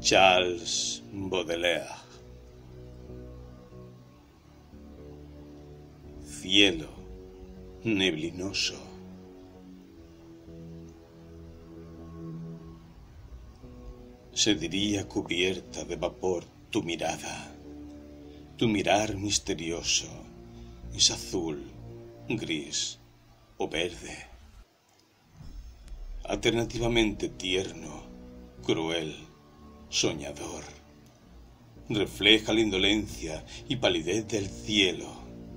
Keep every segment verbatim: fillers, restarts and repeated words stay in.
Charles Baudelaire. Cielo neblinoso. Se diría cubierta de vapor tu mirada. Tu mirar misterioso es azul, gris o verde. Alternativamente tierno, cruel, soñador. Refleja la indolencia y palidez del cielo.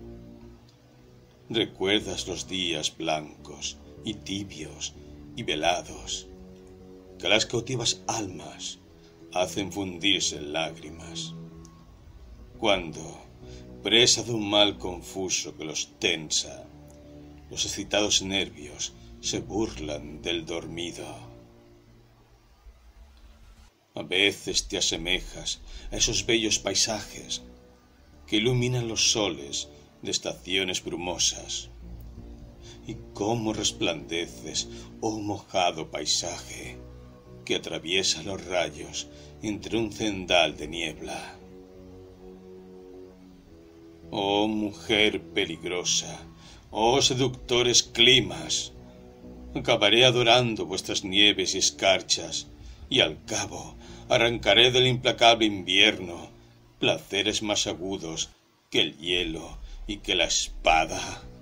Recuerdas los días blancos y tibios y velados que las cautivas almas hacen fundirse en lágrimas. Cuando, presa de un mal confuso que los tensa, los excitados nervios se burlan del dormido. A veces te asemejas a esos bellos paisajes que iluminan los soles de estaciones brumosas. Y cómo resplandeces, oh mojado paisaje, que atraviesa los rayos entre un cendal de niebla. Oh mujer peligrosa, oh seductores climas, acabaré adorando vuestras nieves y escarchas, y al cabo arrancaré del implacable invierno placeres más agudos que el hielo y que la espada.